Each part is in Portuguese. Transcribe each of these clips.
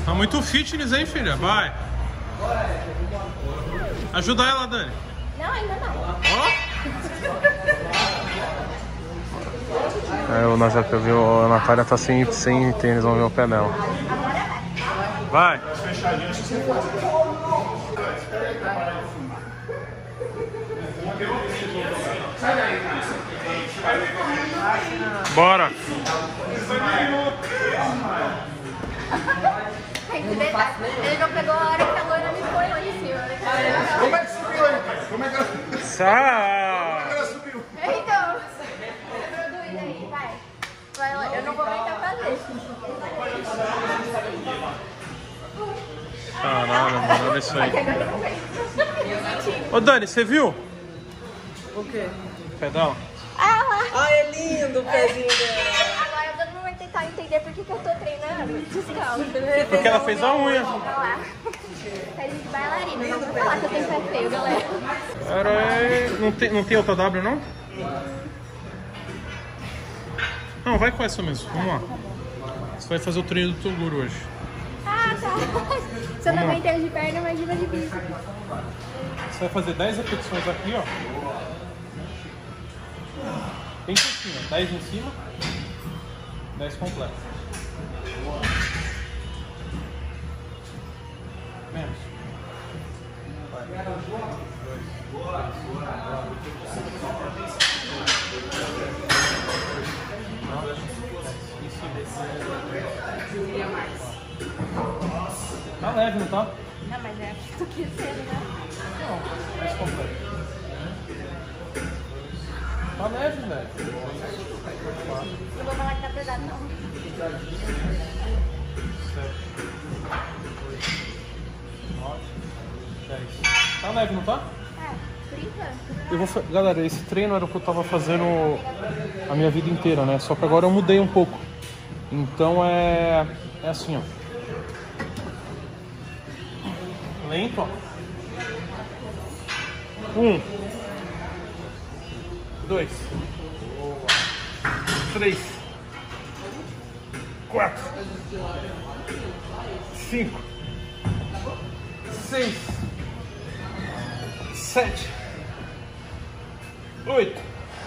Tá muito fitness, hein, filha? Vai. Ajuda ela, Dani. Não, ainda não. Ó. Nós já viu, a Natália tá sem tênis, vamos ver o pé dela. Vai. Bora. Ele não pegou a hora que a loira me foi lá em cima. Como é que subiu aí? Como é que ela subiu? Então, produz aí, vai. Vai lá, eu não vou aguentar fazer. Caralho, mano, olha isso aí. Ô Dani, você viu? O quê? O pé dela? Ah lá. Ai, é lindo o pezinho dela. Agora eu não vou tentar entender por que eu tô treinando descalço. Porque ela fez a unha. Olha lá. Fez de bailarina, não vou falar que eu tenho pé feio, galera. Não tem outra W, não? Não, vai com essa mesmo, vamos lá. Você vai fazer o treino do Toguro hoje. Ah, tá. Se eu não aguentei de perna, imagina de bico. Você vai fazer 10 repetições aqui, ó. Bem curtinho, 10 em cima, 10 completo. Menos. Vai. 2, tá leve, não tá? Não, mas é o que tu quis ser, né? Não, mais completo. Tá leve, velho. Não vou falar que tá pesado, não. 7, 8, 9, 10. Tá leve, não tá? É, por enquanto. Galera, esse treino era o que eu tava fazendo a minha vida inteira, né? Só que agora eu mudei um pouco. Então é assim, ó. Lento, ó. 1, 2, 3, 4, 5, 6, 7, 8,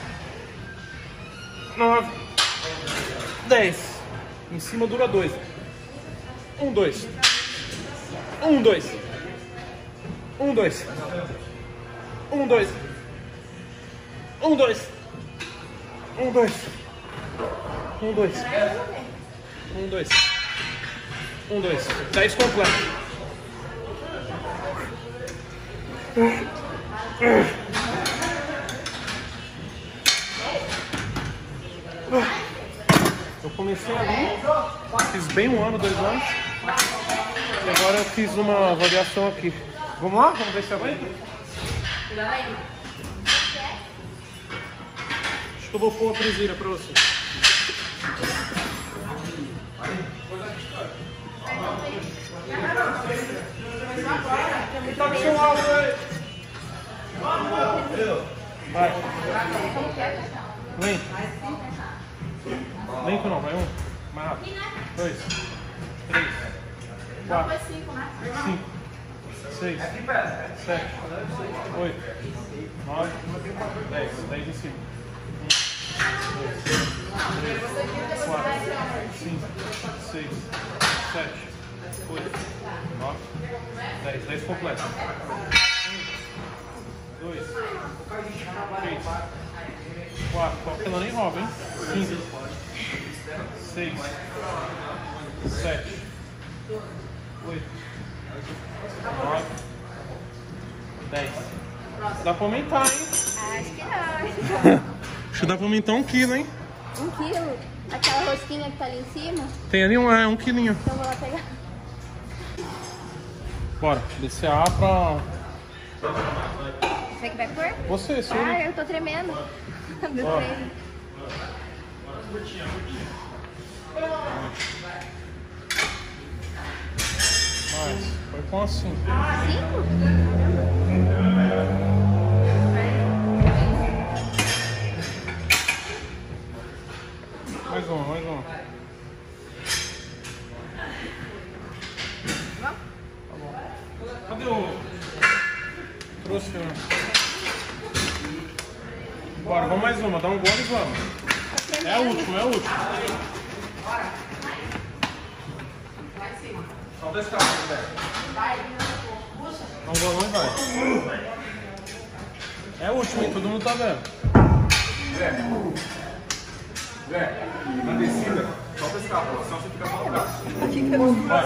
9, 10. Em cima dura 2. 1, 2. 1, 2. 1, 2. 1, 2. 1, 2. 1, 2. 1, 2. 1, 2. 1, 2. 10 completo. Eu comecei ali, fiz bem 1 ano, 2 anos. E agora eu fiz uma avaliação aqui. Vamos lá? Vamos ver se aguenta? Acho que eu vou pôr uma presilha pra você. Tá com seu alvo aí. Vai. Lento. Lento não, vai 1. Mais rápido. 2, 3, 4, 5, 6, 7, 8, 9, 10. 10 em cima. 1, 2, 3, 4, 5, 6, 7, 8, 9, 10. 10 completo. 1, 2, 3, 4. Ela nem rouba, hein? 5, 6, 7, 8, 9, 10. Dá pra aumentar, hein? Acho que não. Acho que dá pra aumentar 1 quilo, hein? 1 quilo? Aquela rosquinha que tá ali em cima? Tem ali 1 quilinho. Então eu vou lá pegar. Bora, descer a A pra... Você que vai pôr? Você, sim. Ah, eu tô tremendo. Do treino. Mais, foi com assim. 5? Mais uma. funciona. Bora, vamos mais uma. Dá um gole e vamos. É a última, é a última. Só desse carro, velho. Dá um golão e vai. É a última, hein? Todo mundo tá vendo. Zé, na descida, solta esse carro, senão você fica só no braço. Vai.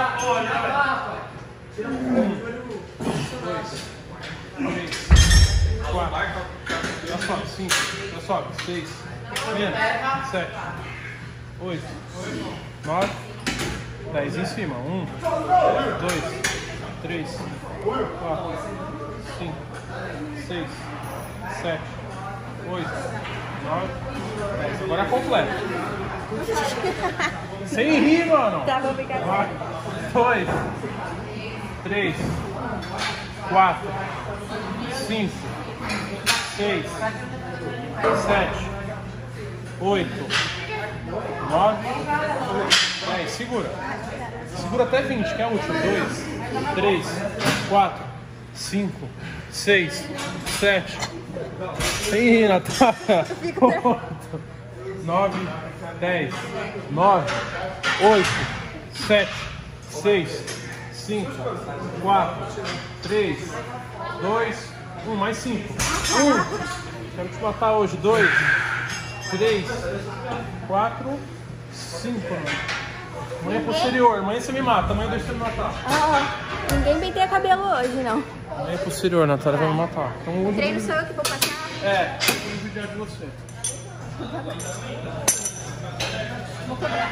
1, 2, 3, 4, já sobe, 5, já sobe, 6, menos, 7, 8, 9, 10 em cima, 1, 2, 3, 4, 5, 6, 7, 8, 9, 10. Agora é completo. Sem rir, mano. Tá, vou ficar Vai. 2, 3, 4, 5, 6, 7, 8, 9, 10. Segura. Segura até 20, que é a última. 2, 3, 4, 5, 6, 7. Sem rir, Natália. 8, 9, 10, 9, 8, 7, 6, 5, 4, 3, 2, 1, mais 5. 1. Quero te matar hoje. 2, 3, 4, 5. Amanhã é posterior. Amanhã você me mata. Amanhã deixa eu me matar. Ninguém penteia cabelo hoje, não. Amanhã é posterior, Natália vai me matar. Então, O treino sou eu que vou passar. é, eu vou judiar de você. Vou cobrar.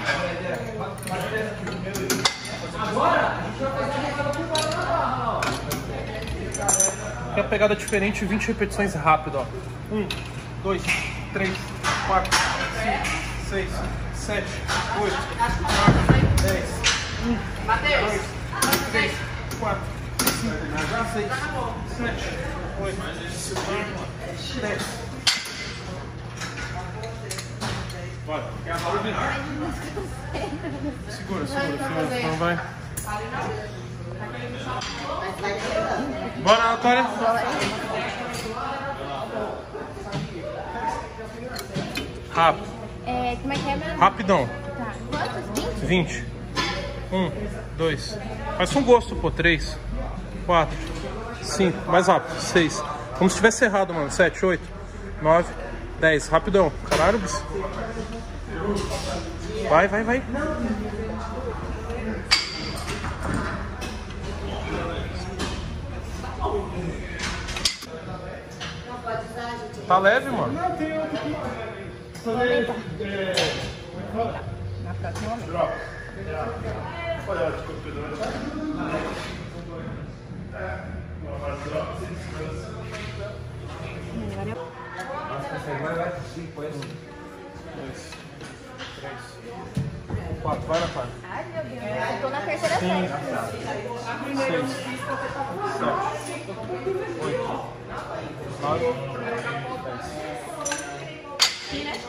Aqui a pegada é diferente, 20 repetições rápido, ó. 1, 2, 3, 4, 5, 6, 7, 8, 9, 10, 1, 2, 3, 4, 5, 6, 7, 8, 9, 10. Bora. Segura, segura, não vai. Bora, Natália. Rápido. Como é que é mesmo? Rapidão. Tá. Quantos? 20. 1, 2. Faz com gosto, pô. 3, 4, 5. Mais rápido. 6. Como se tivesse errado, mano. 7, 8, 9, 10. Rapidão. Caralho, bicho. Vai, vai, vai. Tá leve, mano. Na próxima vez. Quatro, vai, Natália. Ai, meu Deus. Eu tô na terceira série. 6, 7, 8, 9, 10.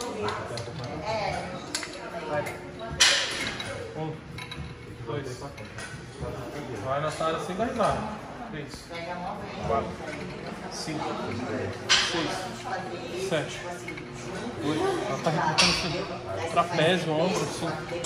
Vai. 1, 2, vai, Natália, sem dar risada. 3, 4, 5, 6, 7, 8. Ela tá repetindo assim. Trapézio, ombro, assim.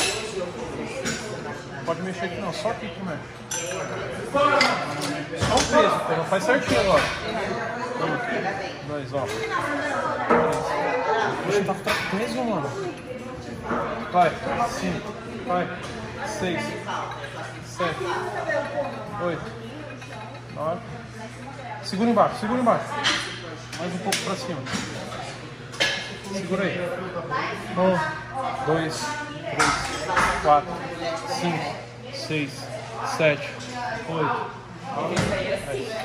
Não pode mexer aqui não, só aqui que mexe. Só o peso, pô, não faz certinho agora. 1, 2, ó. 3. Poxa, tá com trapézio, mano. Vai, 5, vai, 6, 7, 8, 9. Segura embaixo, segura embaixo. Mais um pouco pra cima. Segura aí. 1, 2, 3, 4, 5, 6, 7, 8, 9, 10.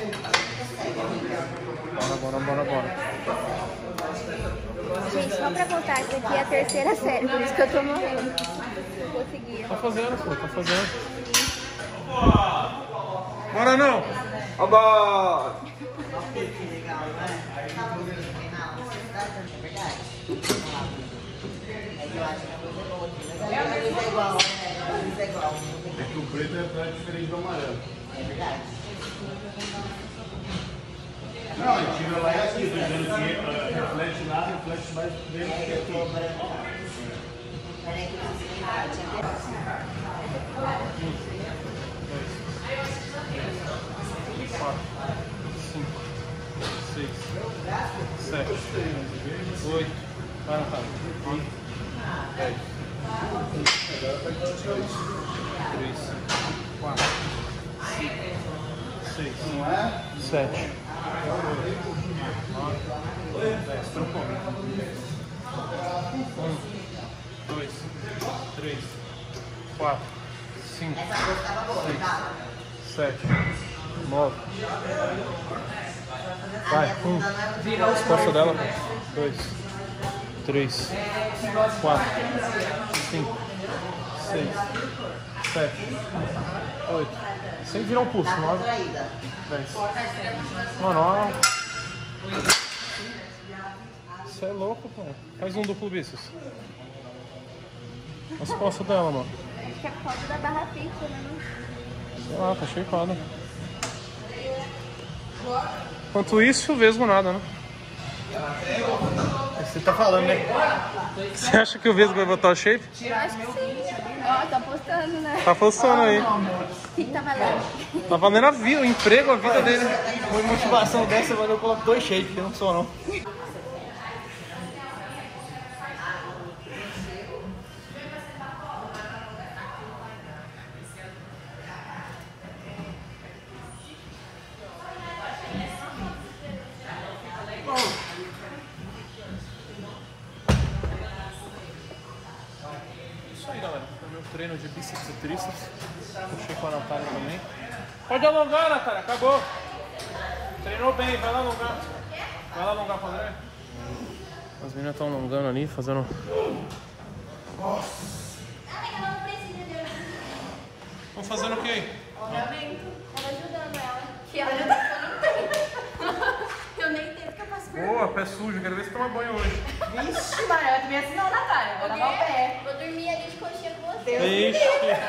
Bora, bora, bora, bora. Gente, só pra contar, isso aqui é a terceira série, por isso que eu tô morrendo. Não conseguia. Tá fazendo, pô, tá fazendo. Bora não! Oba! É que o preto é diferente do amarelo. É verdade. câmera lá é aqui, dizendo que reflete lá, reflete mais dentro que aqui. Quatro, 5, 6, 7, 8, vai na cara, 9, 10, 3, 4, 5, 6, 7, 9, 10, trocou. 1, 2, 3, 4, 5, 6, 7, 9. Vai, 1. As costas dela. 2, 3, 4, 5, 6, 7, 8. Sem virar o pulso. 9, 10. Mano, ó. Você é louco, pô. Faz um duplo bíceps. As costas dela, mano. Acho que é por causa da barra fixa, né? Sei lá, tá shapeada. Enquanto isso, vesgo nada, né? Você tá falando, né? Você acha que o vesgo vai botar o shape? Eu acho que sim. Ó, tá postando, né? Tá forçando aí. O que tá valendo? Tá valendo a vida, o emprego, a vida dele. Uma motivação dessa, mano, eu coloco 2 shapes, eu não sou não. Isso aí, galera. Foi meu treino de bíceps e tríceps. Puxei com a Natália também. Pode alongar, Natália. Acabou. Treinou bem. Vai lá alongar. Vai lá alongar com o André. As meninas estão alongando ali, fazendo... Estão fazendo o quê? Alongamento. Ela ajudando ela. Que ela eu não tenho. Eu nem tenho porque eu faço pergunta. Boa, pé sujo. Quero ver se toma banho hoje. Vixe, Maria, eu devia assim não, Natália. Vou lavar o pé. Vou dormir ali de conchinha com você. Ixi.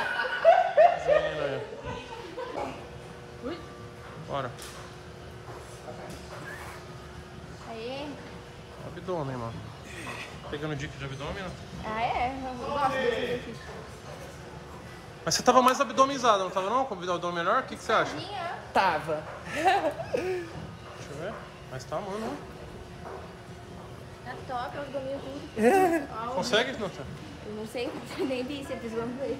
Bora. Aí. Abdômen, mano. Pegando dica de abdômen, né? Ah, é? Eu gosto desse exercício. Mas você tava mais abdominizada, não tava não? Com o abdômen melhor? O que você acha? Minha. Tava. Deixa eu ver. Mas tá, mano. Tá top, eu domino tudo. Consegue, Natália? Eu não sei, nem bíceps, vamos ver.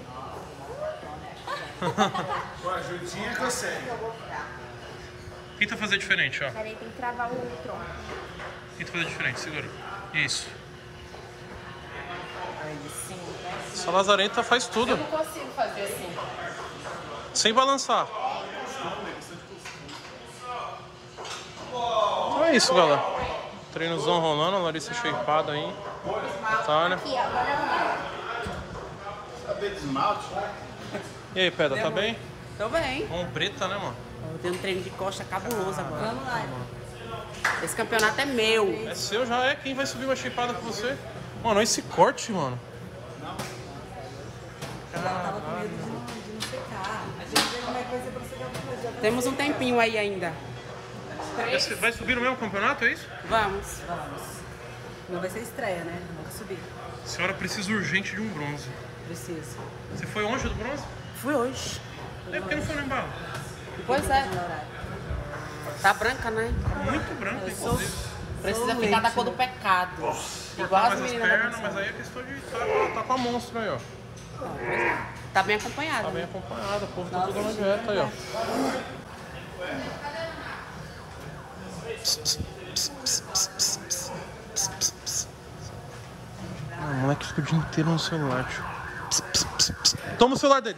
Com a ajudinha consegue. Tenta fazer diferente, ó. Peraí, tem que travar o tronco. Tenta fazer diferente, segura. Isso. Aí sim, né? Essa lazarenta faz tudo. Eu não consigo fazer assim. Sem balançar. Então é isso, galera. Treinozão rolando, a Larissa shapeada aí. Tá, né? Aqui, agora Saber de esmalte? E aí, Pedra, tá bem? Tô bem. Ombreta, né, mano? Eu tenho um treino de costa cabuloso agora. Vamos lá. Esse campeonato é meu. É seu, já é. Quem vai subir uma shapeada com você? Mano, esse corte, mano. Temos um tempinho aí ainda. Vai subir no mesmo campeonato, é isso? Vamos. Não vai ser estreia, né? Não vai subir. A senhora precisa urgente de um bronze. Preciso. Você foi onde do bronze? Fui hoje. É porque não foi no embalo. Pois é. Tá branca, né? Muito branco, inclusive. Precisa ficar da cor do pecado. Igual as Mais as meninas da pernas, produção. mas aí é questão de tá com a monstro aí, ó. Tá bem acompanhada. Tá bem acompanhada, o povo tá tudo na dieta aí, ó. Ah, o moleque fica o dia inteiro no celular, tio. Toma o celular dele.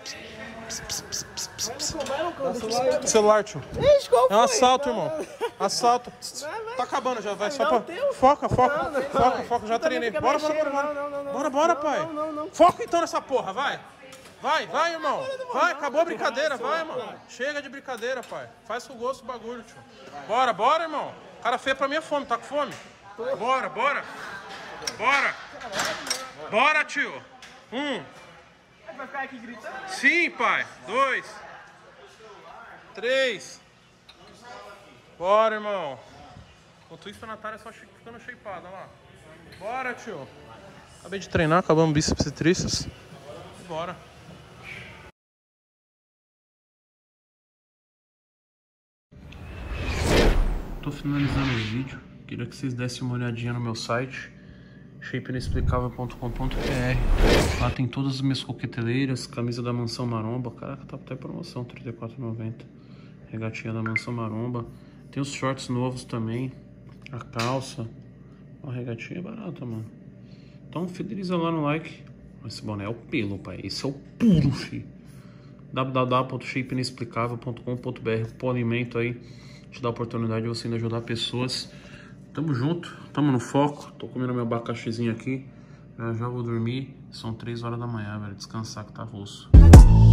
Celular, tio. É um assalto, irmão. Assalto. Tá acabando já, vai. Só pra... Foca. Já treinei. Bora. Bora, pai. Foca então nessa porra, vai. Vai, irmão. Vai, acabou a brincadeira, vai, mano. Chega de brincadeira, pai. Faz com gosto o bagulho, tio. Bora, irmão. Cara feio pra mim é fome, tá com fome? Bora. Bora, tio. 1. Vai ficar aqui gritando? Sim, pai. 2. 3. Bora, irmão. Enquanto isso, a Natália só ficando shapeada, olha lá. Bora, tio. Acabei de treinar, acabamos bíceps e tríceps. Bora. Tô finalizando o vídeo. Queria que vocês dessem uma olhadinha no meu site, shapeinexplicável.com.br. Lá tem todas as minhas coqueteleiras, camisa da Mansão Maromba. Caraca, tá até promoção, R$ 34,90. Regatinha da Mansão Maromba. Tem os shorts novos também. A calça. A regatinha é barata, mano. Então fideliza lá no like. Esse boné é o pelo, pai. Esse é o puro, filho. www.shapeinexplicável.com.br. Polimento aí te dá a oportunidade de você ainda ajudar pessoas. Tamo junto, tamo no foco. Tô comendo meu abacaxizinho aqui. Já vou dormir. São 3 horas da manhã, velho. Descansar que tá roço.